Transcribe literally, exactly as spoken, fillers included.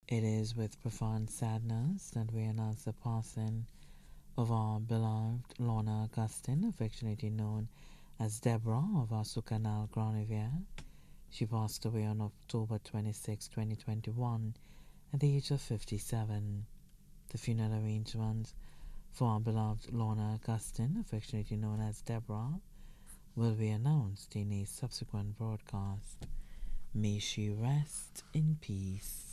It is with profound sadness that we announce the passing of our beloved Lorna Augustin, affectionately known as Deborah of our Sucanal Granivier. She passed away on October twenty-sixth, twenty twenty-one, at the age of fifty-seven. The funeral arrangements for our beloved Lorna Augustin, affectionately known as Deborah, will be announced in a subsequent broadcast. May she rest in peace.